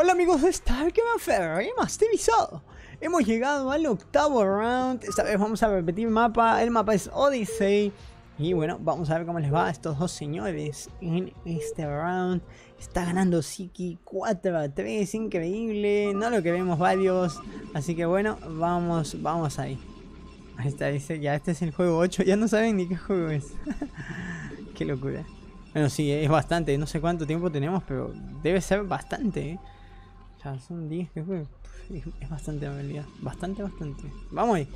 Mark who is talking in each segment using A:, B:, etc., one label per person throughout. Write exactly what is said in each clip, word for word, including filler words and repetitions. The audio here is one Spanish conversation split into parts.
A: Hola amigos de Starkman Masterizado. Hemos llegado al octavo round. Esta vez vamos a repetir mapa. El mapa es Odyssey. Y bueno, vamos a ver cómo les va a estos dos señores en este round. Está ganando Siki cuatro a tres. Increíble. No lo queremos varios. Así que bueno, vamos, vamos ahí. Ahí está, dice, ya este es el juego ocho. Ya no saben ni qué juego es. Qué locura. Bueno, sí, es bastante. No sé cuánto tiempo tenemos, pero debe ser bastante, ¿eh? O sea, son diez, que fue. Es bastante en realidad. Bastante, bastante. Vamos ahí.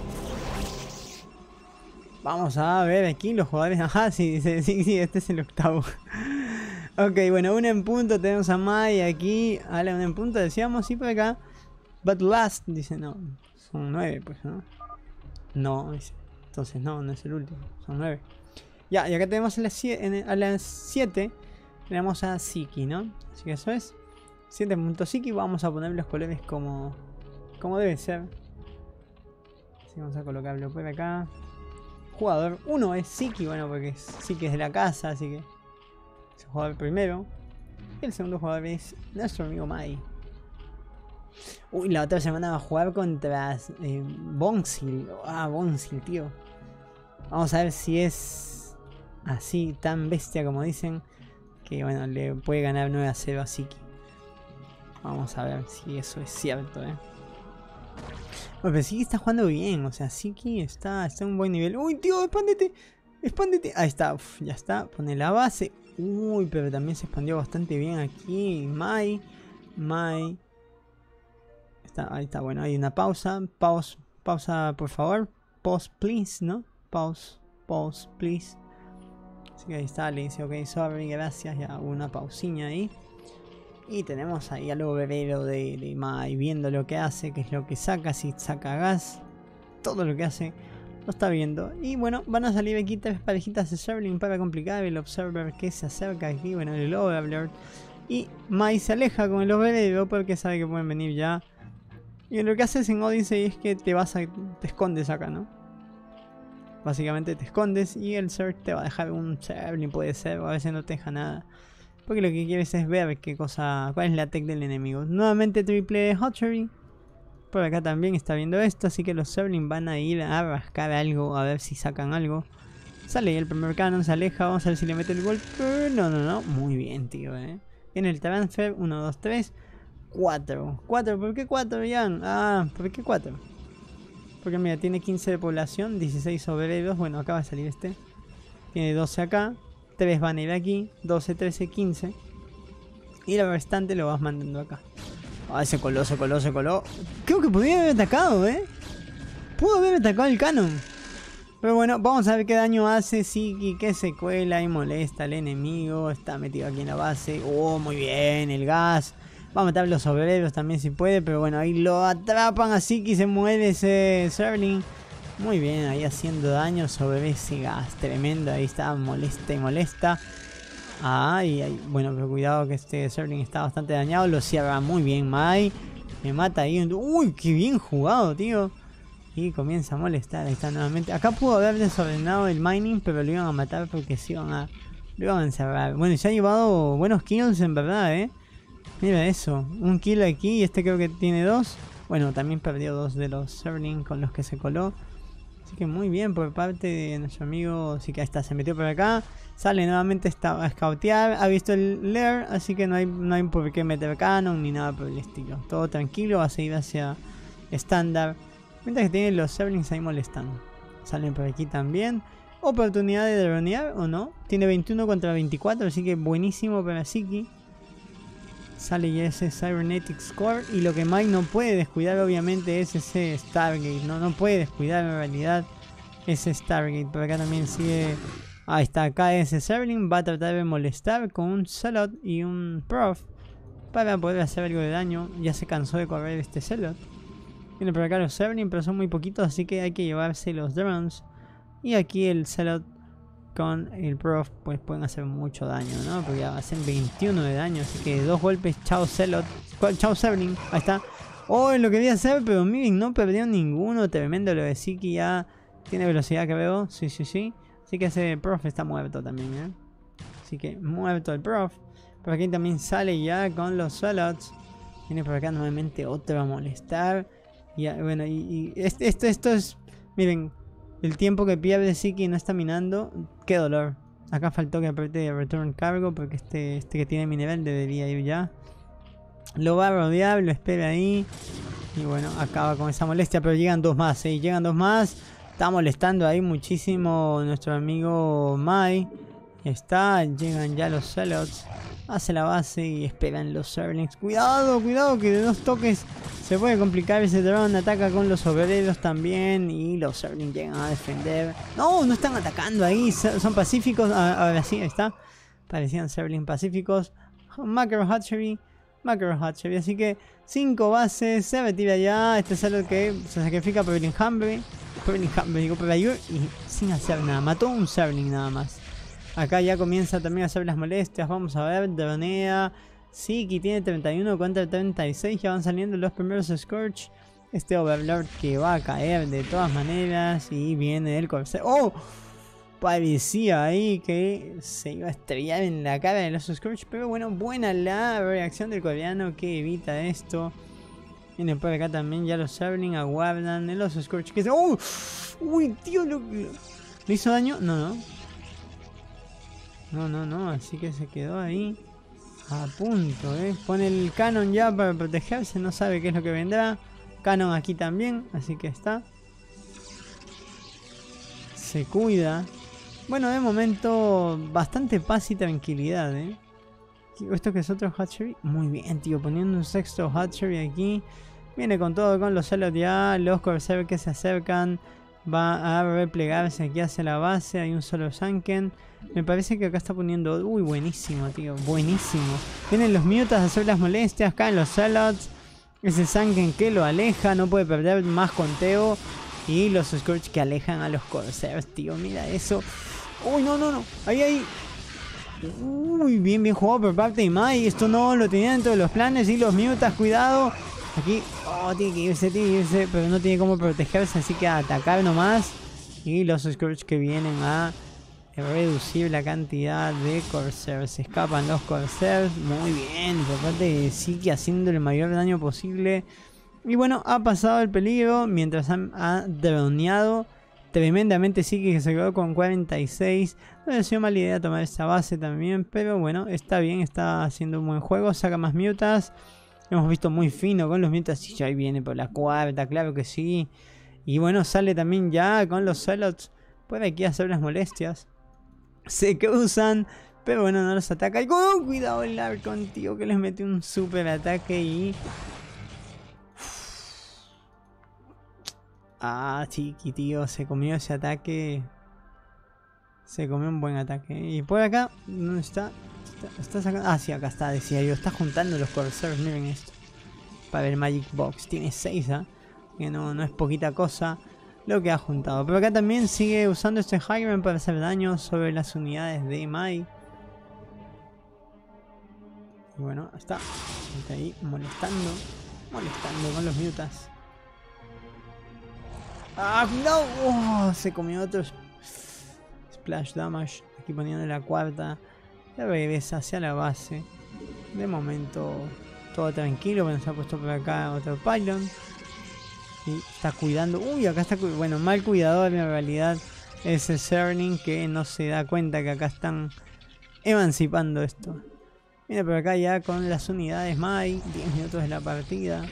A: Vamos a ver aquí los jugadores. Ajá, sí, sí, sí, sí, este es el octavo. Ok, bueno, una en punto. Tenemos a Mai aquí. A la una en punto, decíamos, sí, por acá. But last, dice, no. Son nueve, pues, ¿no? No, dice. Entonces no, no es el último. Son nueve. Ya, y acá tenemos a las siete. Tenemos a Siki, ¿no? Así que eso es. siete puntos Siki. Vamos a poner los colores como, como debe ser. Así vamos a colocarlo por acá. Jugador uno es Siki, bueno, porque Siki es de la casa, así que es el jugador primero. Y el segundo jugador es nuestro amigo Mai. Uy, la otra semana va a jugar contra eh, Bonsil. Ah, Bonsil, tío. Vamos a ver si es así, tan bestia como dicen. Que bueno, le puede ganar nueve a cero a Siki. Vamos a ver si eso es cierto, eh. Bueno, pero Siki está jugando bien, o sea, Siki está, está en un buen nivel. Uy, tío, expándete, expándete. Ahí está, uf, ya está, pone la base. Uy, pero también se expandió bastante bien aquí. Mai, Mai. Está, ahí está, bueno, hay una pausa. Pause, pausa, por favor. Pause, please, ¿no? Pause, pause, please. Así que ahí está, le dice, ok, sorry, gracias. Ya hubo una pausiña ahí. Y tenemos ahí al obrero de, de Mai viendo lo que hace, qué es lo que saca, si saca gas, todo lo que hace, lo está viendo. Y bueno, van a salir aquí tres parejitas de Zerling para complicar el Observer que se acerca aquí, bueno, el Overlord. Y Mai se aleja con el obrero porque sabe que pueden venir ya. Y lo que haces en Odyssey es que te vas a, te escondes acá, ¿no? Básicamente te escondes y el Zerg te va a dejar un Zerling, puede ser, o a veces no te deja nada. Porque lo que quieres es ver qué cosa, cuál es la tech del enemigo. Nuevamente triple Hatchery. Por acá también está viendo esto, así que los Zerling van a ir a rascar algo, a ver si sacan algo. Sale el primer canon, se aleja, vamos a ver si le mete el golpe. No, no, no, muy bien, tío, eh. En el transfer, uno, dos, tres, cuatro. cuatro, ¿por qué cuatro, Jan? Ah, ¿por qué cuatro? Porque mira, tiene quince de población, dieciséis obreros, bueno, acá va a salir este. Tiene doce acá. tres van a ir aquí, doce, trece, quince. Y el restante lo vas mandando acá. Ah, se coló, se coló, se coló. Creo que podría haber atacado, ¿eh? Pudo haber atacado el canon. Pero bueno, vamos a ver qué daño hace Siki, que se cuela y molesta al enemigo. Está metido aquí en la base. Oh, muy bien, el gas. Va a matar a los obreros también si puede. Pero bueno, ahí lo atrapan a Siki, se mueve ese Zerling. Muy bien, ahí haciendo daño sobre ese gas tremendo. Ahí está, molesta y molesta. Ay, ay, bueno, pero cuidado que este Zerling está bastante dañado. Lo cierra muy bien Mai. Me mata ahí. Uy, qué bien jugado, tío. Y comienza a molestar. Ahí está nuevamente. Acá pudo haber desordenado el mining, pero lo iban a matar porque se iban a, lo iban a encerrar. Bueno, se ha llevado buenos kills en verdad, eh. Mira eso. Un kill aquí y este creo que tiene dos. Bueno, también perdió dos de los Zerling con los que se coló. Así que muy bien por parte de nuestro amigo. Así que ahí está, se metió por acá. Sale nuevamente a scoutear. Ha visto el lair, así que no hay, no hay por qué meter canon ni nada por el estilo. Todo tranquilo, va a seguir hacia estándar. Mientras que tienen los Zerlings ahí molestando. Salen por aquí también. Oportunidad de dronear o no. Tiene veintiuno contra veinticuatro, así que buenísimo para Siki. Sale ya ese Cybernetic Score. Y lo que Mike no puede descuidar obviamente es ese Stargate. No, no puede descuidar en realidad ese Stargate. Por acá también sigue. Ahí está, acá ese Zerling. Va a tratar de molestar con un Zealot y un Prof. Para poder hacer algo de daño. Ya se cansó de correr este Zealot. Viene por acá los Zerling, pero son muy poquitos. Así que hay que llevarse los drones. Y aquí el Zealot con el Prof pues pueden hacer mucho daño, ¿no? Porque ya hacen veintiuno de daño, así que dos golpes, chao Zealot, chao Zerling, ahí está. Oh, lo quería hacer, pero miren, no perdió ninguno, tremendo lo de Siki, ya tiene velocidad que veo, sí, sí, sí. Así que ese Prof está muerto también, ¿eh? Así que muerto el Prof. Por aquí también sale ya con los Zealots. Viene por acá nuevamente otro a molestar. Y bueno, y, y este, esto, esto es... Miren, el tiempo que pierde Siki no está minando. Qué dolor. Acá faltó que apriete Return Cargo porque este, este que tiene mi nivel debería ir ya. Lo va a rodear, lo espera ahí. Y bueno, acaba con esa molestia, pero llegan dos más, ¿eh? Llegan dos más. Está molestando ahí muchísimo nuestro amigo Mai. Está, llegan ya los Zealots. Hace la base y esperan los Zerglings. Cuidado, cuidado, que de dos toques se puede complicar ese drone. Ataca con los obreros también. Y los Zerglings llegan a defender. No, no están atacando ahí. Son pacíficos. Ahora sí, ahí está. Parecían Zerglings pacíficos. Macro Hatchery. Macro Hatchery. Así que cinco bases. Se retira ya. Este es el que se sacrifica por el enjambre. Por el enjambre, digo, por ayuda. Y sin hacer nada. Mató un Zergling nada más. Acá ya comienza también a hacer las molestias. Vamos a ver, dronea. Siki tiene treinta y uno contra treinta y seis. Ya van saliendo los primeros Scourge. Este Overlord que va a caer de todas maneras. Y viene el Corsair. ¡Oh! Parecía ahí que se iba a estrellar en la cara de los Scourge. Pero bueno, buena la reacción del coreano que evita esto. Viene por acá también ya los Zerglings aguardan en los Scourge. Que se... ¡Oh! ¡Uy, tío! ¿Lo... ¿Le hizo daño? No, no. No, no, no, así que se quedó ahí a punto, ¿eh? Pone el canon ya para protegerse, no sabe qué es lo que vendrá. Canon aquí también, así que está. Se cuida. Bueno, de momento bastante paz y tranquilidad, ¿eh? ¿Esto que es otro hatchery? Muy bien, tío, poniendo un sexto hatchery aquí. Viene con todo, con los celos ya, los Corsair que se acercan. Va a replegarse aquí hacia la base. Hay un solo Sunken. Me parece que acá está poniendo... Uy, buenísimo, tío. Buenísimo. Vienen los Mutas a hacer las molestias. Caen los Zealots. Ese Sunken que lo aleja. No puede perder más conteo. Y los Scourge que alejan a los Corsairs, tío. Mira eso. Uy, no, no, no. Ahí, ahí. Uy, bien, bien jugado por parte de Mai. Esto no lo tenía dentro de los planes. Y los Mutas, cuidado. Aquí, oh, tiene que irse, tiene que irse, pero no tiene cómo protegerse, así que a atacar nomás. Y los Scourge que vienen a reducir la cantidad de Corsairs. Se escapan los Corsairs, muy bien, por parte de Siki haciendo el mayor daño posible. Y bueno, ha pasado el peligro mientras ha, ha droneado tremendamente Siki, que se quedó con cuarenta y seis. No le ha sido mala idea tomar esta base también, pero bueno, está bien, está haciendo un buen juego, saca más mutas. Hemos visto muy fino con los Mutas y ya ahí viene por la cuarta, claro que sí. Y bueno, sale también ya con los Zealots. Puede aquí hacer las molestias. Se cruzan, pero bueno, no los ataca. Y oh, cuidado el Archon, tío, que les mete un super ataque y... Ah, Chiqui, tío, se comió ese ataque. Se comió un buen ataque. Y por acá, ¿dónde está? Está, está sacando... Ah, sí, acá está, decía yo. Está juntando los Corsairs, miren esto. Para el Magic Box. Tiene seis, ¿eh? Que no, no es poquita cosa lo que ha juntado. Pero acá también sigue usando este Highground para hacer daño sobre las unidades de Mai. Y bueno, está. Está ahí molestando. Molestando con los Mutas. ¡Ah, cuidado! Oh, se comió otro Splash Damage. Aquí poniendo la cuarta. Ya regresa hacia la base. De momento todo tranquilo. Bueno, se ha puesto por acá otro Pylon. Y está cuidando. Uy, acá está. Bueno, mal cuidador en realidad. Ese Zergling que no se da cuenta que acá están emancipando esto. Mira por acá ya con las unidades Mai. diez minutos de la partida.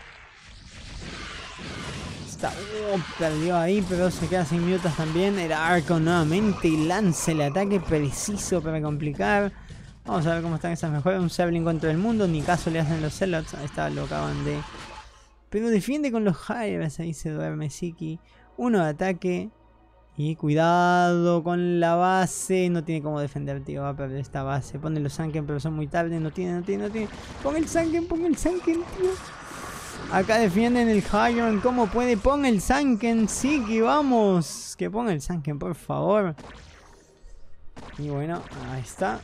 A: Está, uh, perdió ahí, pero se queda sin mutas también. Era Archon nuevamente y lanza el ataque preciso para complicar. Vamos a ver cómo están esas mejoras. Un Zergling contra el mundo, ni caso le hacen los Zealots. Ahí está, lo acaban de... Pero defiende con los Hybers, ahí se duerme Siki. Uno de ataque. Y cuidado con la base. No tiene cómo defender, tío. Va a perder esta base. Pone los Sunken, pero son muy tarde. No tiene, no tiene, no tiene. Pon el Sunken, pon el Sunken, tío. Acá defienden el Highground. ¿Cómo puede? Pon el Sunken. Sí, que vamos. Que ponga el Sunken, por favor. Y bueno, ahí está.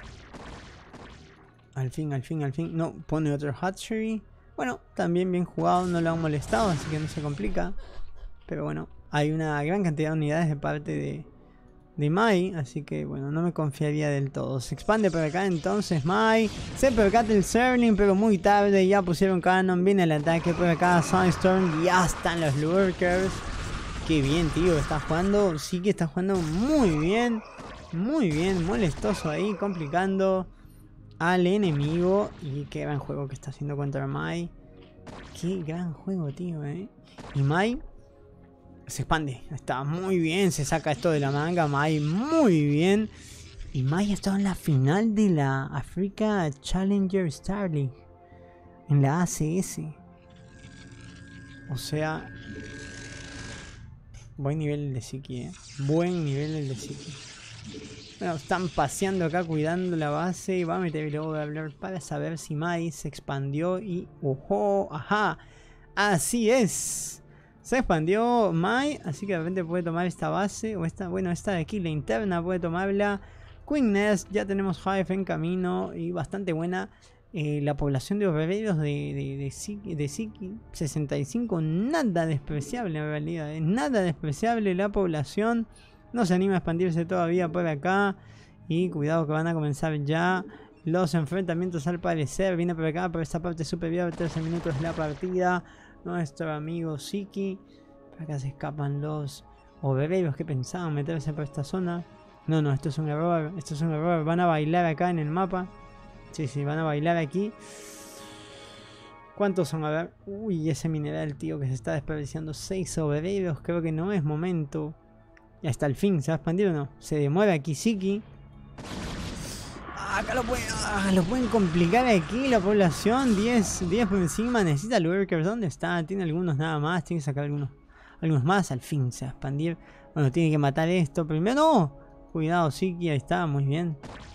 A: Al fin, al fin, al fin. No, pone otro Hatchery. Bueno, también bien jugado. No lo han molestado, así que no se complica. Pero bueno, hay una gran cantidad de unidades de parte de, de Mai, así que bueno, no me confiaría del todo. Se expande por acá entonces Mai, se percata el Zerling, pero muy tarde, ya pusieron Cannon, viene el ataque por acá, Sunstorm, ya están los Lurkers. Qué bien, tío, está jugando, sí que está jugando muy bien, muy bien, molestoso ahí, complicando al enemigo. Y qué gran juego que está haciendo contra Mai. Qué gran juego, tío, eh. Y Mai se expande, está muy bien, se saca esto de la manga, Mai muy bien. Y Mai ha estado en la final de la Africa Challenger Star League, en la A C S. O sea, buen nivel el de Siki, eh. Buen nivel el de Siki. Bueno, están paseando acá cuidando la base y va a meter luego de hablar para saber si Mai se expandió y... ¡Ojo! ¡Ajá! ¡Así es! Se expandió Mai, así que de repente puede tomar esta base, o esta, bueno, esta de aquí, la interna, puede tomarla. Queen Nest, ya tenemos Hive en camino y bastante buena. Eh, la población de obreros de, de, de, Siki, de Siki, sesenta y cinco, nada despreciable en realidad, eh, nada despreciable la población. No se anima a expandirse todavía por acá. Y cuidado que van a comenzar ya los enfrentamientos al parecer. Viene por acá, por esta parte superior, trece minutos de la partida. Nuestro amigo Siki. Por acá se escapan los obreros que pensaban meterse por esta zona. No, no, esto es un error. Esto es un error. Van a bailar acá en el mapa. Sí, sí, van a bailar aquí. ¿Cuántos son? A ver. Uy, ese mineral, tío, que se está desperdiciando. seis obreros. Creo que no es momento. Y hasta el fin, ¿se va a expandir o no? Se demora aquí Siki. Ah, acá lo pueden, ah, lo pueden complicar aquí la población. diez por encima. Necesita Lurkers. ¿Dónde está? Tiene algunos nada más. Tiene que sacar algunos, algunos más. Al fin se va a expandir. Bueno, tiene que matar esto primero. ¡No! Cuidado Siki. Ahí está. Muy bien.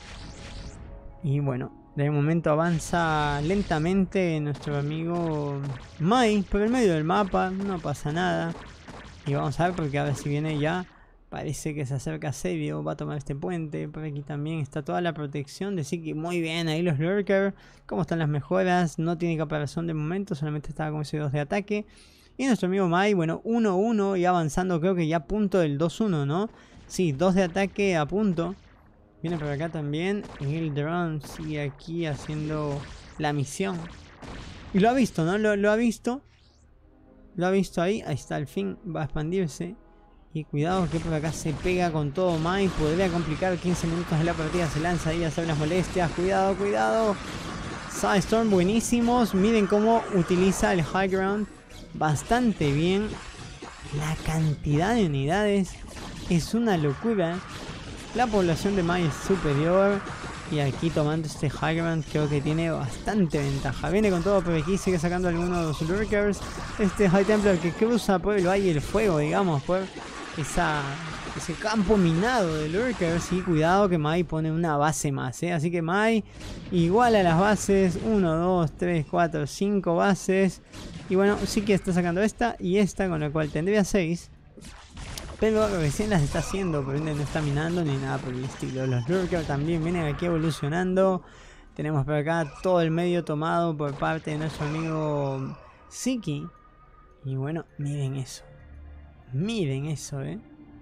A: Y bueno, de momento avanza lentamente nuestro amigo Mai por el medio del mapa. No pasa nada. Y vamos a ver porque a ver si viene ya. Parece que se acerca Sebio, va a tomar este puente. Por aquí también está toda la protección de Siki. Muy bien, ahí los Lurkers. ¿Cómo están las mejoras? No tiene caparazón de momento, solamente estaba con ese dos de ataque. Y nuestro amigo Mai, bueno, uno uno y avanzando, creo que ya a punto del dos uno, ¿no? Sí, dos de ataque a punto. Viene por acá también. Y el drone sigue aquí haciendo la misión. Y lo ha visto, ¿no? Lo, lo ha visto. Lo ha visto ahí. Ahí está, al fin va a expandirse. Y cuidado que por acá se pega con todo Mai. Podría complicar quince minutos de la partida. Se lanza ahí a hacer las molestias. Cuidado, cuidado. Sunstorm buenísimos. Miren cómo utiliza el high ground bastante bien. La cantidad de unidades es una locura. La población de Mai es superior. Y aquí tomando este high ground creo que tiene bastante ventaja. Viene con todo por aquí. Sigue sacando algunos de los Lurkers. Este High Templar que cruza por el Valle del Fuego, digamos. Por esa, ese campo minado de Lurkers. Y cuidado que Mai pone una base más, ¿eh? Así que Mai igual a las bases. uno, dos, tres, cuatro, cinco bases. Y bueno, sí que está sacando esta y esta, con la cual tendría seis. Pero recién las está haciendo, pero no está minando ni nada por el estilo. Los Lurkers también vienen aquí evolucionando. Tenemos por acá todo el medio tomado por parte de nuestro amigo Siki. Y bueno, miren eso. Miren eso, eh.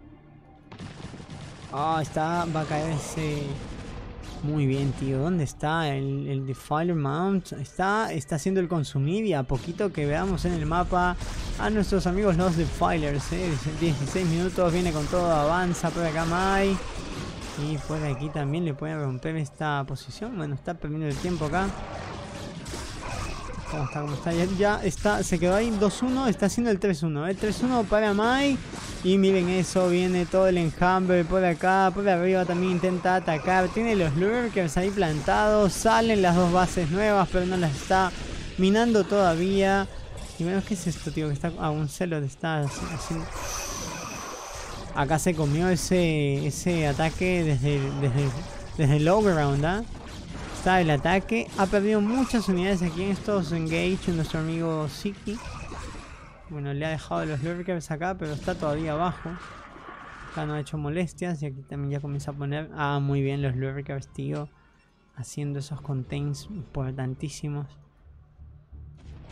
A: Ah, oh, está, va a caer ese... Muy bien, tío. ¿Dónde está el, el Defiler Mount? Está, está haciendo el consumir y a poquito que veamos en el mapa a nuestros amigos los Defilers, ¿eh? dieciséis minutos, viene con todo, avanza por acá Mai. Y por aquí también le pueden romper esta posición. Bueno, está perdiendo el tiempo acá. ¿Cómo está? ¿Cómo está? Ya, ya está, se quedó ahí dos uno, está haciendo el tres uno. El tres uno para Mai. Y miren eso, viene todo el enjambre por acá, por arriba también intenta atacar. Tiene los Lurkers ahí plantados, salen las dos bases nuevas, pero no las está minando todavía. Y menos, ¿qué es esto, tío? Que está a un celo de está haciendo... Acá se comió ese ese ataque desde, desde, desde el low ground, ¿eh? Está el ataque, ha perdido muchas unidades aquí en estos engage, nuestro amigo Siki. Bueno, le ha dejado los Lurkers acá, pero está todavía abajo. Acá no ha hecho molestias y aquí también ya comienza a poner... Ah, muy bien los Lurkers, tío. Haciendo esos contains importantísimos.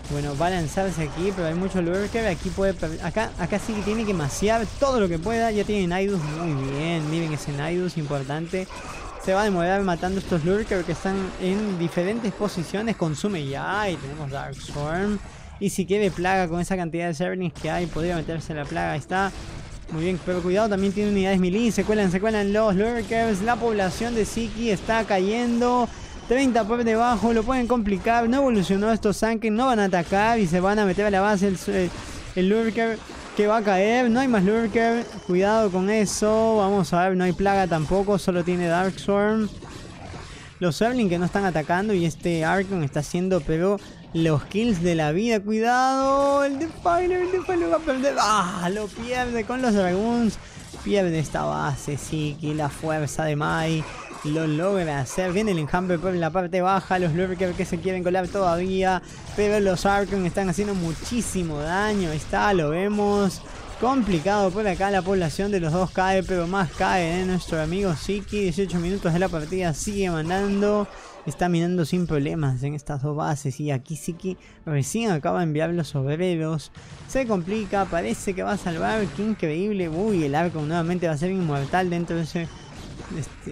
A: Bueno, va a lanzarse aquí, pero hay mucho lurker. Aquí puede... Acá, acá sí que tiene que macear todo lo que pueda. Ya tiene Nidus, muy bien. Miren ese Nidus, importante. Se va a demorar matando estos lurkers que están en diferentes posiciones. Consume ya. Y tenemos Darkstorm. Y si quiere plaga con esa cantidad de servings que hay, podría meterse la plaga. Ahí está. Muy bien, pero cuidado, también tiene unidades melee. Se cuelan, se cuelan los lurkers. La población de Ziki está cayendo. treinta por debajo, lo pueden complicar. No evolucionó estos Zanken, no van a atacar y se van a meter a la base el, el, el lurker que va a caer. No hay más lurker, cuidado con eso. Vamos a ver, no hay plaga tampoco, solo tiene Darkstorm. Los Zerglings que no están atacando y este Archon está haciendo, pero los kills de la vida. Cuidado, el Defiler, el Defiler va a perder. Ah, lo pierde con los Dragoons. Pierde esta base, sí, que la fuerza de Mai lo logra hacer. Viene el enjambre por la parte baja. Los lurkers que se quieren colar todavía, pero los Archon están haciendo muchísimo daño. Ahí está, lo vemos. Complicado por acá, la población de los dos cae, pero más cae, ¿eh? Nuestro amigo Ziki, dieciocho minutos de la partida, sigue mandando. Está minando sin problemas en estas dos bases. Y aquí Ziki recién acaba de enviar los obreros. Se complica, parece que va a salvar. Qué increíble. Uy, el Archon nuevamente va a ser inmortal dentro de ese... Este,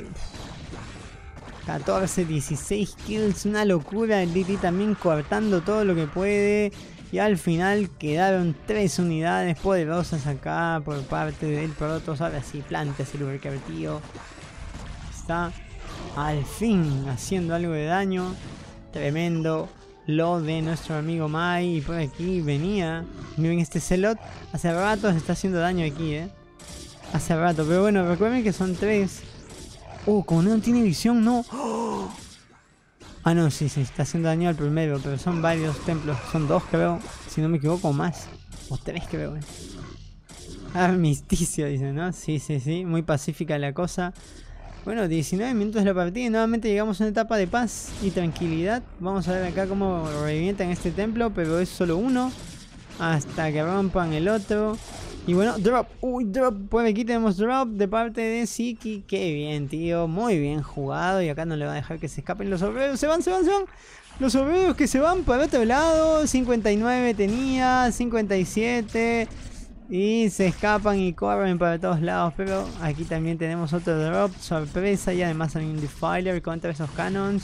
A: catorce, dieciséis kills, una locura. El D T también cortando todo lo que puede. Y al final quedaron tres unidades poderosas acá por parte del Protoss. Ahora sí, plantas el lurker, tío. Está al fin haciendo algo de daño. Tremendo lo de nuestro amigo Mai. Y por aquí venía. Miren este Zealot. Hace rato se está haciendo daño aquí, eh. Hace rato. Pero bueno, recuerden que son tres. Oh, como no tiene visión, no. ¡Oh! Ah, no, sí, sí, está haciendo daño al primero, pero son varios templos. Son dos, creo, si no me equivoco, más. O tres, creo. Eh. Armisticio, dice, ¿no? Sí, sí, sí, muy pacífica la cosa. Bueno, diecinueve minutos de la partida y nuevamente llegamos a una etapa de paz y tranquilidad. Vamos a ver acá cómo revientan este templo, pero es solo uno. Hasta que rompan el otro. Y bueno, drop, uy, drop, por aquí tenemos drop de parte de Ziki. Qué bien, tío, muy bien jugado. Y acá no le va a dejar que se escapen los obreros. Se van, se van, se van. Los obreros que se van para otro lado. cincuenta y nueve tenía, cincuenta y siete. Y se escapan y corren para todos lados. Pero aquí también tenemos otro drop, sorpresa. Y además hay un Defiler contra esos cannons.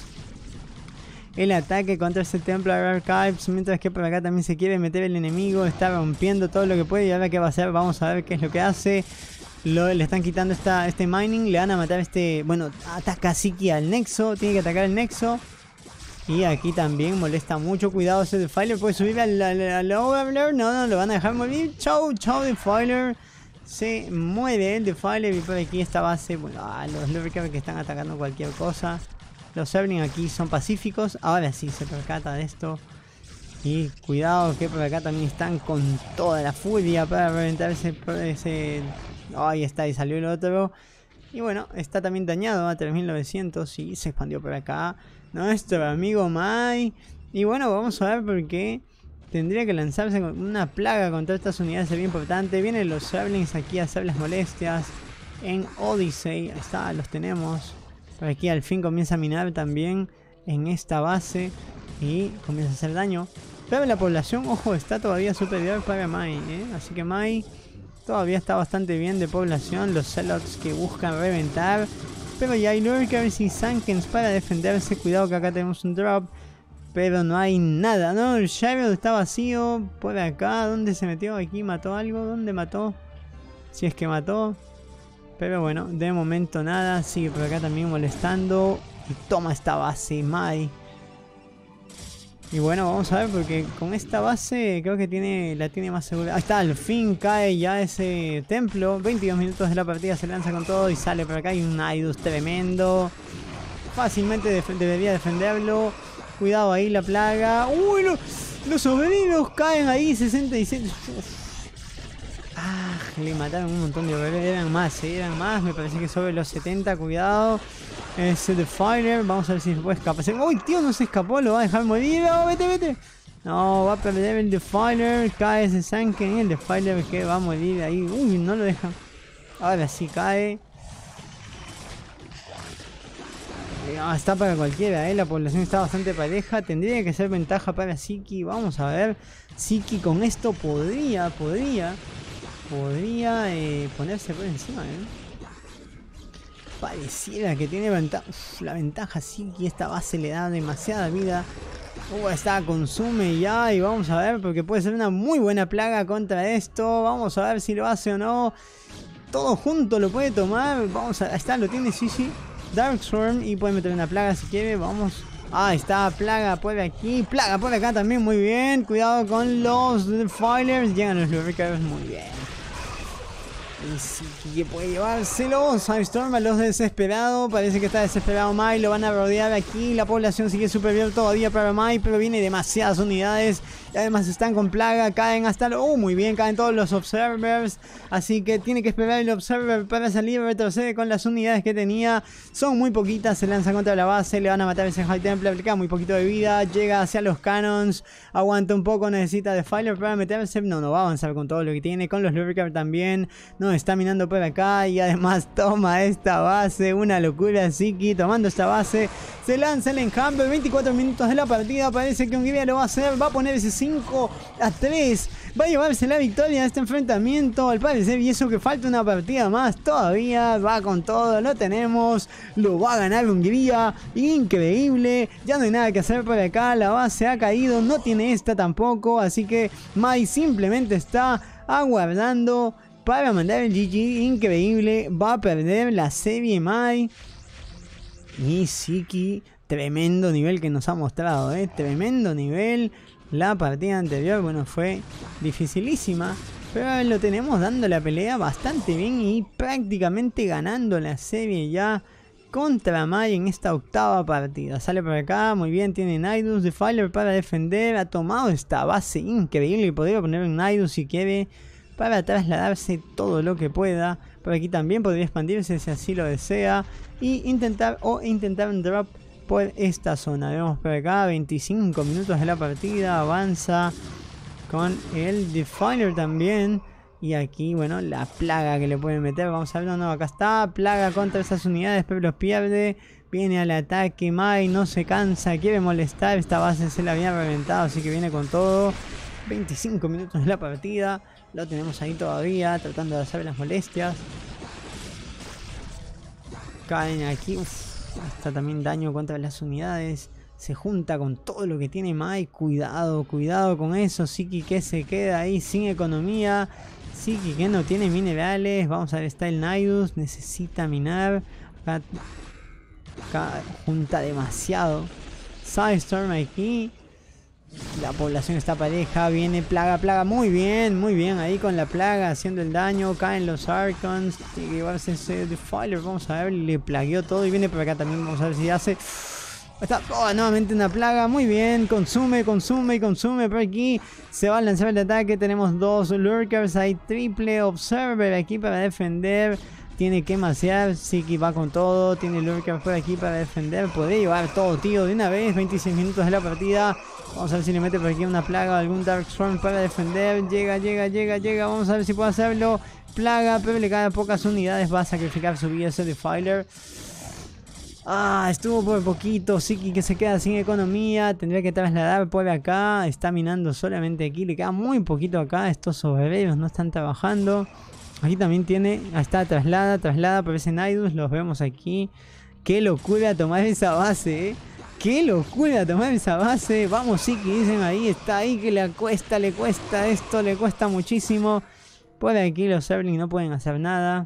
A: El ataque contra ese Templar Archives, mientras que por acá también se quiere meter el enemigo, está rompiendo todo lo que puede. Y ahora qué va a hacer, vamos a ver qué es lo que hace. Lo, le están quitando esta, este mining, le van a matar este... Bueno, ataca Ziki al nexo, tiene que atacar el nexo. Y aquí también molesta mucho, cuidado ese Defiler, puede subir al, al, al Overlord. No, no, lo van a dejar morir. Chau, chau Defiler. Se muere el Defiler y por aquí esta base, bueno, ah, los lurkers que están atacando cualquier cosa. Los Zerglings aquí son pacíficos. Ahora sí se percata de esto. Y cuidado que por acá también están con toda la furia para reventar ese... ese... Oh, ahí está, y salió el otro. Y bueno, está también dañado a tres mil novecientos y se expandió por acá nuestro amigo Mai. Y bueno, vamos a ver por qué tendría que lanzarse con una plaga contra estas unidades, sería importante. Vienen los Zerglings aquí a hacer las molestias en Odyssey. Ahí está, los tenemos. Por aquí al fin comienza a minar también en esta base y comienza a hacer daño. Pero la población, ojo, está todavía superior para Mai, ¿eh? Así que Mai todavía está bastante bien de población. Los Zealots que buscan reventar. Pero ya hay lurkers y Zankens para defenderse. Cuidado que acá tenemos un drop. Pero no hay nada, ¿no? El Shadow está vacío. Por acá, ¿dónde se metió? Aquí mató algo. ¿Dónde mató? Si es que mató. Pero bueno, de momento nada. Sigue por acá también molestando. Y toma esta base, Mai. Y bueno, vamos a ver porque con esta base creo que tiene la tiene más segura. Ahí está, al fin cae ya ese templo. veintidós minutos de la partida, se lanza con todo y sale por acá. Hay un Nidus tremendo. Fácilmente def debería defenderlo. Cuidado ahí la plaga. ¡Uy! Lo, los obreros caen ahí, sesenta y siete. Uf. Ah, le mataron un montón de obreros. Eran más, ¿eh? Eran más. Me parece que sobre los setenta. Cuidado. Ese Defiler. Vamos a ver si se puede escapar. ¡Uy, tío! No se escapó. Lo va a dejar morir. ¡Oh, vete, vete! No, va a perder el Defiler. Cae ese Zanken. El Defiler que va a morir ahí. Uy, no lo deja. Ahora sí cae. no, está para cualquiera, ¿eh? La población está bastante pareja. Tendría que ser ventaja para Ziki. Vamos a ver. Ziki con esto podría, podría, podría eh, ponerse por encima, ¿eh? Pareciera que tiene ventaja. Uf, la ventaja Ziki. Esta base le da demasiada vida. Uh, esta consume ya. Y vamos a ver, porque puede ser una muy buena plaga contra esto. Vamos a ver si lo hace o no. Todo junto lo puede tomar. Vamos a... Ahí está, lo tiene, sí, sí. Darkstorm y puede meter una plaga si quiere. Vamos. Ah, está plaga por aquí. Plaga por acá también, muy bien. Cuidado con los Defilers. Llegan los Lubricators, muy bien. Y sí, que puede llevárselo. Sandstorm a los desesperados. Parece que está desesperado Mai. Lo van a rodear aquí. La población sigue superior todavía para Mai. Pero viene demasiadas unidades. Y además están con plaga. Caen hasta... Lo... Oh, muy bien. Caen todos los Observers. Así que tiene que esperar el Observer para salir. Retrocede con las unidades que tenía. Son muy poquitas. Se lanzan contra la base. Le van a matar ese High Temple. Aplica muy poquito de vida. Llega hacia los Cannons. Aguanta un poco. Necesita Defiler para meterse. No, no va a avanzar con todo lo que tiene. Con los Lubricators también. No, está minando por acá. Y además toma esta base. Una locura. Ziki tomando esta base. Se lanza el enjambre. veinticuatro minutos de la partida. Parece que Hungría lo va a hacer. Va a poner ese cinco a tres. Va a llevarse la victoria de este enfrentamiento. Al parecer, y eso que falta una partida más todavía. Va con todo. Lo tenemos. Lo va a ganar Hungría. Increíble. Ya no hay nada que hacer por acá. La base ha caído. No tiene esta tampoco. Así que Mai simplemente está aguardando para mandar el G G. Increíble. Va a perder la serie Mai. Y Ziki, tremendo nivel que nos ha mostrado, ¿eh? Tremendo nivel. La partida anterior, bueno, fue dificilísima. Pero lo tenemos dando la pelea bastante bien y prácticamente ganando la serie ya contra Mai en esta octava partida. Sale por acá, muy bien, tiene Nidus, Defiler para defender. Ha tomado esta base increíble y podría poner un Nidus si quiere para trasladarse todo lo que pueda. Por aquí también podría expandirse si así lo desea. Y intentar o intentar un drop por esta zona. Vemos por acá veinticinco minutos de la partida. Avanza con el Defiler también. Y aquí, bueno, la plaga que le pueden meter. Vamos a ver, no, no, acá está. Plaga contra esas unidades, pero los pierde. Viene al ataque Mai, no se cansa, quiere molestar. Esta base se la había reventado, así que viene con todo. veinticinco minutos de la partida. Lo tenemos ahí todavía, tratando de hacer las molestias. Caen aquí. Uf, está también daño contra las unidades. Se junta con todo lo que tiene Mai. Cuidado, cuidado con eso. Ziki que se queda ahí sin economía. Ziki que no tiene minerales. Vamos a ver, está el Nidus. Necesita minar. Acá, acá junta demasiado. Sandstorm aquí. La población está pareja. Viene plaga, plaga. Muy bien, muy bien. Ahí con la plaga haciendo el daño. Caen los Archons. Tiene que llevarse ese Defiler. Vamos a ver. Le plagueó todo. Y viene por acá también. Vamos a ver si hace. Está oh, nuevamente una plaga. Muy bien. Consume, consume y consume. Por aquí se va a lanzar el ataque. Tenemos dos Lurkers. Hay triple Observer aquí para defender. Tiene que macear. Ziki va con todo. Tiene Lurkers por aquí para defender. Podría llevar todo, tío, de una vez. veintiséis minutos de la partida. Vamos a ver si le mete por aquí una plaga o algún Darkstorm para defender. Llega, llega, llega, llega. Vamos a ver si puede hacerlo. Plaga, pero le caen pocas unidades. Va a sacrificar su vida ese Defiler. Ah, estuvo por poquito. Ziki que se queda sin economía. Tendría que trasladar por acá. Está minando solamente aquí. Le queda muy poquito acá. Estos obreros no están trabajando. Aquí también tiene. Ahí está, traslada, traslada por ese Nidus. Los vemos aquí. Qué locura tomar esa base, eh. Qué locura tomar esa base. Vamos, Ziki, dicen ahí. Está ahí que le cuesta, le cuesta esto. Le cuesta muchísimo. Por aquí los Zerglings no pueden hacer nada.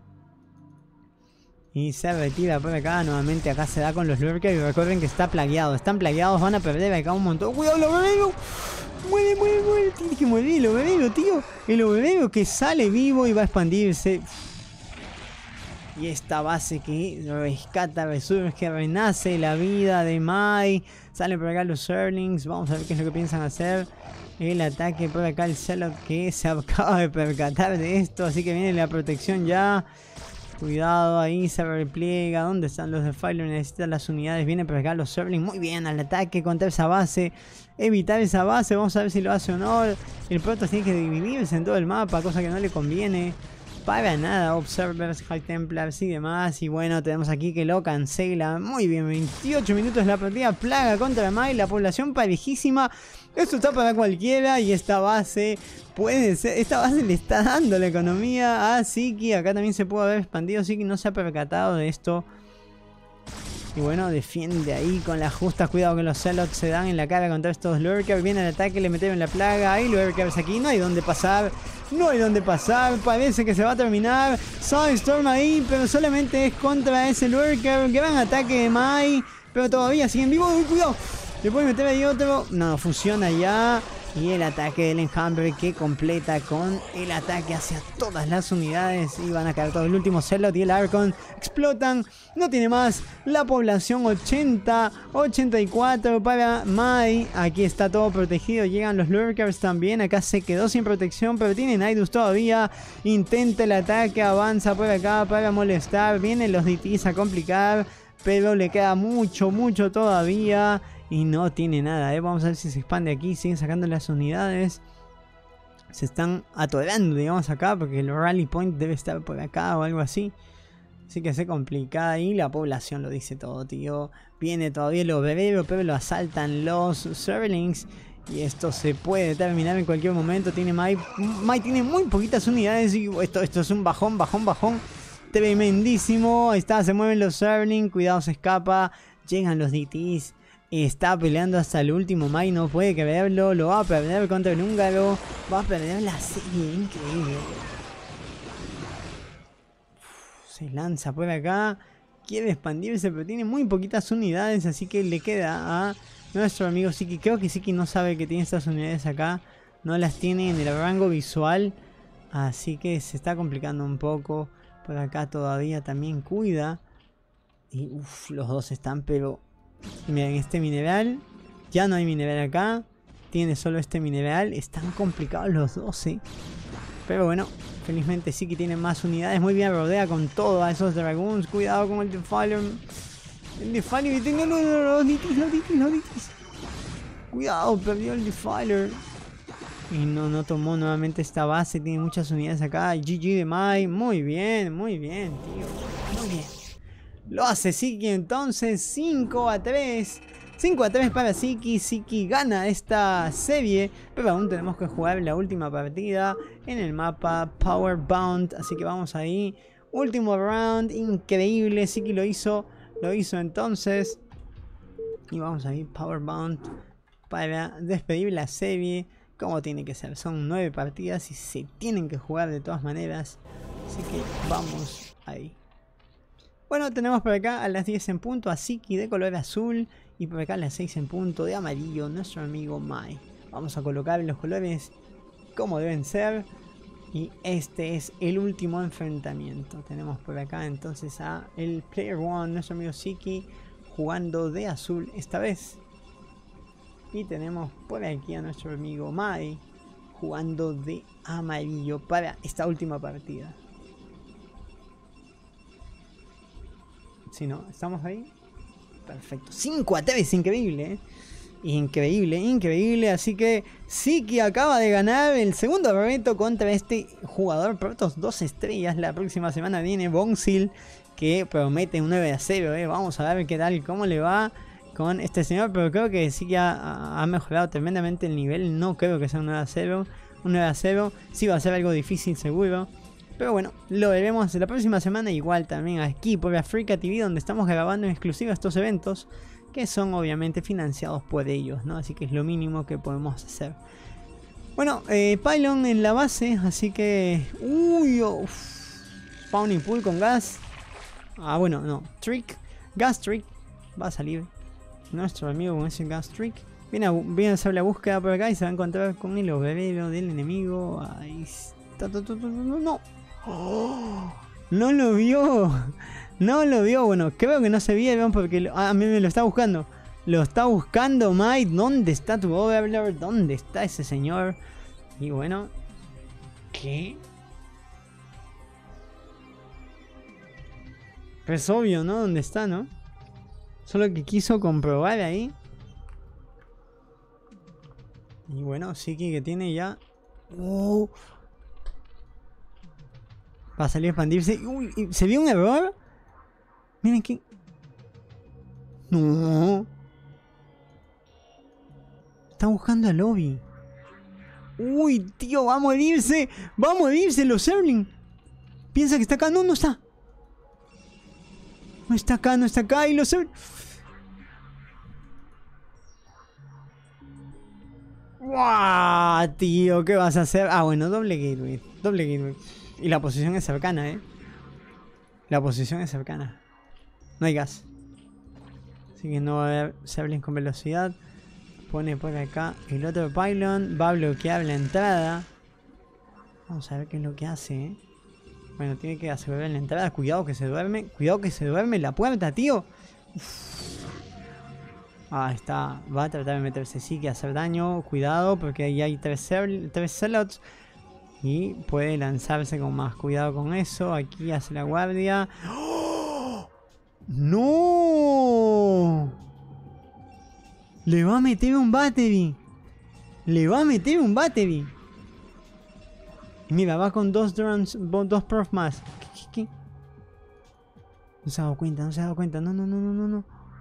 A: Y se retira por acá. Nuevamente acá se da con los Lurkers. Y recuerden que está plagueado. Están plagueados. Van a perder acá un montón. ¡Cuidado, los bebés! ¡Muere, muere, muere! Tiene que morir el obrero, tío. El obrero que sale vivo y va a expandirse. Y esta base que rescata, resurge, renace la vida de Mai. Sale por acá los Zerglings. Vamos a ver qué es lo que piensan hacer. El ataque por acá, el Zealot que se acaba de percatar de esto. Así que viene la protección ya. Cuidado, ahí se repliega. ¿Dónde están los Defiler? Necesitan las unidades. Viene por acá los Zerglings. Muy bien, al ataque contra esa base. Evitar esa base. Vamos a ver si lo hace o no. El Protoss tiene que dividirse en todo el mapa, cosa que no le conviene. para nada. Observers, High Templars y demás. Y bueno, tenemos aquí que lo cancela. Muy bien, veintiocho minutos la partida. Plaga contra Mai, la población parejísima. Esto está para cualquiera y esta base puede ser... Esta base le está dando la economía a Ziki. Acá también se puede haber expandido. Ziki no se ha percatado de esto. Y bueno, defiende ahí con las justas. Cuidado que los Zealots se dan en la cara contra estos Lurkers. Viene el ataque, le metieron la plaga. Hay Lurkers aquí, no hay donde pasar. No hay donde pasar, parece que se va a terminar. Sunstorm ahí, pero solamente es contra ese Lurker. Gran ataque de Mai, pero todavía siguen vivos. ¡Uy, cuidado! Le puede meter ahí otro. No, funciona ya. Y el ataque del Enjambre que completa con el ataque hacia todas las unidades. Y van a caer todo el último Zealot y el Archon. Explotan. No tiene más. La población ochenta, ochenta y cuatro para Mai. Aquí está todo protegido. Llegan los Lurkers también. Acá se quedó sin protección, pero tiene Nidus todavía. Intenta el ataque. Avanza por acá para molestar. Vienen los D Ts a complicar. Pero le queda mucho, mucho todavía. Y no tiene nada, ¿eh? Vamos a ver si se expande aquí. Siguen sacando las unidades. Se están atorando, digamos, acá. Porque el rally point debe estar por acá o algo así. Así que se complica. ahí. La población lo dice todo, tío. Viene todavía el obrero, pero lo asaltan los Zerglings. Y esto se puede terminar en cualquier momento. Tiene Mai. Mai tiene muy poquitas unidades. Y esto, esto es un bajón, bajón, bajón. Tremendísimo. Ahí está, se mueven los Zerglings. Cuidado, se escapa. Llegan los D Ts. Está peleando hasta el último. Mai no puede creerlo. Lo va a perder contra el húngaro. Va a perder la serie. Increíble. Uf, se lanza por acá. Quiere expandirse, pero tiene muy poquitas unidades. Así que le queda a nuestro amigo Ziki. Creo que Ziki no sabe que tiene estas unidades acá. No las tiene en el rango visual. Así que se está complicando un poco. Por acá todavía también cuida. Y uff, los dos están pero... Miren, este mineral. Ya no hay mineral acá. Tiene solo este mineral. Están complicados los dos, ¿eh? Pero bueno, felizmente Ziki tiene más unidades. Muy bien, rodea con todo a esos Dragoons. Cuidado con el Defiler. El Defiler y tengo los, los Nitis, los Nitis, los Nitis. Cuidado, perdió el Defiler. Y no, no tomó nuevamente esta base. Tiene muchas unidades acá. G G de Mai. Muy bien, muy bien, tío. Muy bien. Lo hace Ziki entonces. cinco a tres. cinco a tres para Ziki. Ziki gana esta serie. Pero aún tenemos que jugar la última partida en el mapa Powerbound. Así que vamos ahí. Último round. Increíble. Ziki lo hizo. Lo hizo entonces. Y vamos ahí. Powerbound. Para despedir la serie. Como tiene que ser. Son nueve partidas y se tienen que jugar de todas maneras. Así que vamos ahí. Bueno, tenemos por acá a las diez en punto a Ziki de color azul. Y por acá a las seis en punto de amarillo nuestro amigo Mai. Vamos a colocar los colores como deben ser. Y este es el último enfrentamiento. Tenemos por acá entonces a el Player One, nuestro amigo Ziki, jugando de azul esta vez. Y tenemos por aquí a nuestro amigo Mai jugando de amarillo para esta última partida. Si no, ¿estamos ahí? Perfecto. cinco a tres, increíble, ¿eh? Increíble, increíble. Así que Ziki acaba de ganar el segundo reto contra este jugador Protoss dos estrellas. La próxima semana viene Bonzil, que promete un nueve a cero, ¿eh? Vamos a ver qué tal, cómo le va con este señor. Pero creo que Ziki ha, ha mejorado tremendamente el nivel. No creo que sea un nueve a cero. Un nueve a cero sí va a ser algo difícil seguro. Pero bueno, lo veremos la próxima semana igual también aquí por Africa T V, donde estamos grabando en exclusiva estos eventos que son obviamente financiados por ellos, ¿no? Así que es lo mínimo que podemos hacer. Bueno, eh, Pylon en la base, así que... Uy, uff. Spawning Pool con gas. Ah, bueno, no. Trick. Gas Trick. Va a salir nuestro amigo con ese Gas Trick. Viene a, viene a hacer la búsqueda por acá y se va a encontrar con el obrero del enemigo. Ahí está. No. Oh, no lo vio. No lo vio. Bueno, creo que no se vieron porque lo, ah, a mí me lo está buscando. Lo está buscando Mike. ¿Dónde está tu Overlord? ¿Dónde está ese señor? Y bueno, ¿qué? Es obvio, ¿no? ¿Dónde está, no? Solo que quiso comprobar ahí. Y bueno, Ziki que tiene ya... Oh. Va a salir a expandirse. Uy, ¿se vio un error? Miren que... No. Está buscando al lobby. Uy, tío, va a morirse. Va a morirse los Zerglings. Piensa que está acá. No, no está. No está acá, no está acá. Y los Zerglings... ¡Wow! Tío, ¿qué vas a hacer? Ah, bueno, doble gateway. Doble gateway. Y la posición es cercana, ¿eh? La posición es cercana. No hay gas. Así que no va a haber Zerglings con velocidad. Pone por acá el otro pylon. Va a bloquear la entrada. Vamos a ver qué es lo que hace, ¿eh? Bueno, tiene que asegurar la entrada. Cuidado que se duerme. Cuidado que se duerme la puerta, tío. Uf. Ah, está. Va a tratar de meterse sí que hacer daño. Cuidado porque ahí hay tres, tres Zealots. Y puede lanzarse con más cuidado con eso. Aquí hace la guardia. ¡Oh! ¡No! Le va a meter un battery. Le va a meter un battery. Mira, va con dos drones, dos prof más. ¿Qué, qué, qué? No se ha dado cuenta, no se ha dado cuenta. No, no, no, no, no, no.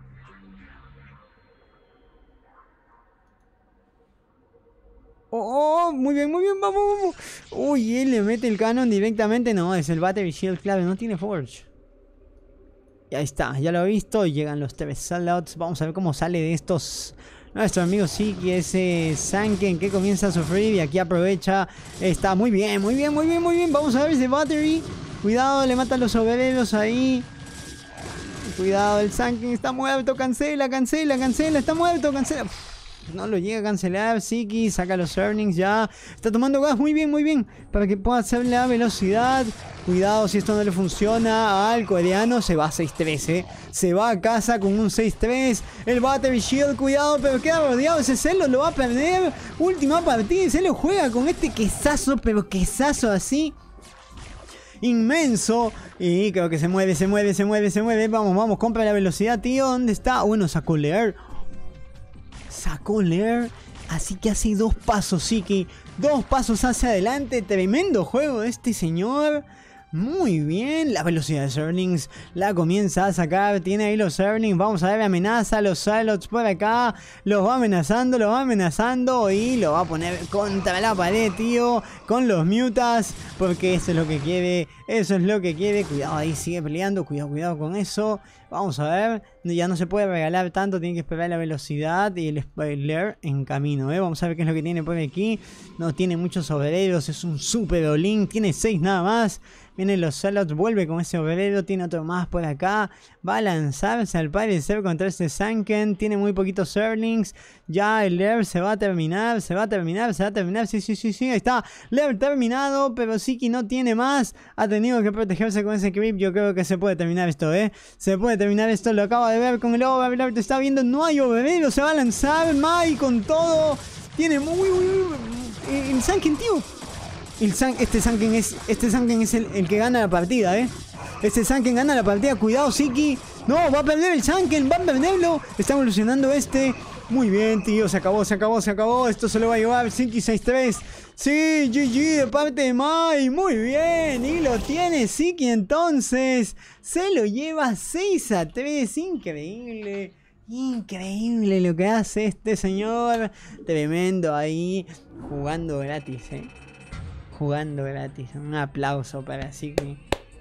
A: Oh, oh, muy bien, muy bien, vamos, vamos. Uy, él le mete el canon directamente. No, es el battery shield clave, no tiene forge. Y ahí está, ya lo he visto. Llegan los tres Zealots. Vamos a ver cómo sale de estos... Nuestro amigo Siki, ese Sanken que comienza a sufrir y aquí aprovecha. Está muy bien, muy bien, muy bien, muy bien. Vamos a ver ese battery. Cuidado, le matan los obreros ahí. Cuidado, el Sanken está muerto. Cancela, cancela, cancela. Está muerto, cancela. Uf, no lo llega a cancelar. Siki saca los earnings ya. Está tomando gas, muy bien, muy bien. Para que pueda hacer la velocidad. Cuidado si esto no le funciona al coreano. Se va a seis tres, eh. Se va a casa con un seis tres. El Battery Shield, cuidado, pero queda rodeado. Ese Celo lo va a perder. Última partida y Celo juega con este quesazo, pero quesazo así inmenso. Y creo que se mueve, se mueve, se mueve, se mueve. Vamos, vamos, compra la velocidad, tío. ¿Dónde está? Bueno, sacó Leer. Sacó Leer. Así que hace dos pasos, Siki. Dos pasos hacia adelante. Tremendo juego de este señor. Muy bien, la velocidad de Zerglings la comienza a sacar. Tiene ahí los Zerglings. Vamos a ver, amenaza a los Zealots por acá. Los va amenazando, los va amenazando. Y lo va a poner contra la pared, tío. Con los mutas. Porque eso es lo que quiere. Eso es lo que quiere. Cuidado, ahí sigue peleando. Cuidado, cuidado con eso. Vamos a ver. Ya no se puede regalar tanto. Tiene que esperar la velocidad y el spoiler en camino, ¿eh? Vamos a ver qué es lo que tiene por aquí. No tiene muchos obreros. Es un super all-in. Tiene seis nada más. Vienen los Zealots, vuelve con ese obrero, tiene otro más por acá. Va a lanzarse al parecer contra este Sanken. Tiene muy poquitos Zerglings. Ya el Leer se va a terminar, se va a terminar, se va a terminar. Sí, sí, sí, sí, ahí está. Leer terminado, pero Siki no tiene más. Ha tenido que protegerse con ese creep. Yo creo que se puede terminar esto, ¿eh? Se puede terminar esto, lo acaba de ver con el Overlord. Te está viendo, no hay obrero, se va a lanzar. Mai con todo. Tiene muy, muy, muy... El Sanken, tío. El San, este Sanken es, este Sanken es el, el que gana la partida, ¿eh? Este Sanken gana la partida. Cuidado, Siki. No, va a perder el Sanken. Va a perderlo. Está evolucionando este. Muy bien, tío. Se acabó, se acabó, se acabó. Esto se lo va a llevar Siki seis tres. Sí, G G de parte de Mai. Muy bien. Y lo tiene Siki entonces. Se lo lleva seis a tres. Increíble. Increíble lo que hace este señor. Tremendo ahí. Jugando gratis, ¿eh? Jugando gratis. Un aplauso para Siki.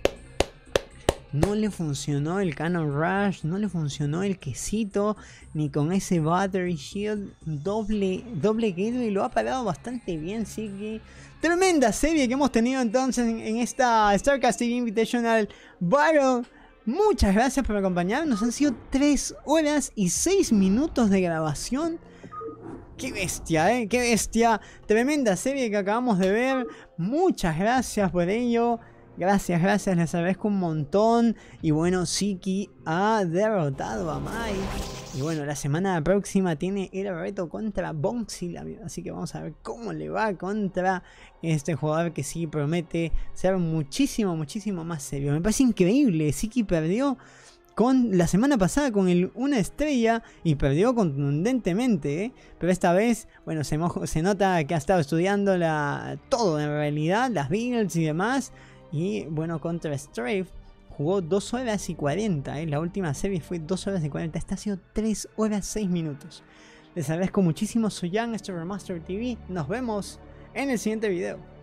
A: No le funcionó el Cannon Rush. No le funcionó el quesito. Ni con ese Battery Shield. Doble, doble gateway. Lo ha parado bastante bien Siki. Tremenda serie que hemos tenido entonces en, en esta StarCast T V Invitational Battle. Muchas gracias por acompañarnos. Han sido tres horas y seis minutos de grabación. ¡Qué bestia, eh! ¡Qué bestia! Tremenda serie que acabamos de ver. Muchas gracias por ello. Gracias, gracias, les agradezco un montón. Y bueno, Siki ha derrotado a Mai. Y bueno, la semana próxima tiene el reto contra Bonxil. Así que vamos a ver cómo le va contra este jugador que sí promete ser muchísimo, muchísimo más serio. Me parece increíble. Siki perdió con la semana pasada con el una estrella y perdió contundentemente, ¿eh? Pero esta vez, bueno, se, se nota que ha estado estudiando la, todo en realidad, las builds y demás. Y bueno, contra Strafe jugó dos horas y cuarenta. ¿eh? La última serie fue dos horas y cuarenta. Esta ha sido tres horas seis minutos. Les agradezco muchísimo. Soy Jan, esto es Remaster T V. Nos vemos en el siguiente video.